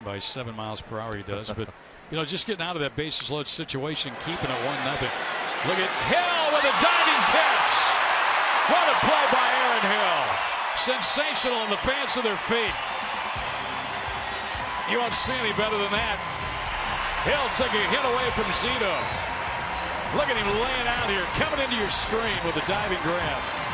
by 7 miles per hour he does. But, you know, just getting out of that bases loaded situation, keeping it 1-0. Look at Hill with a diving catch. What a play by Aaron Hill. Sensational, and the fans to their feet. You won't see any better than that. Hill took a hit away from Zito. Look at him laying out here, coming into your screen with a diving grab.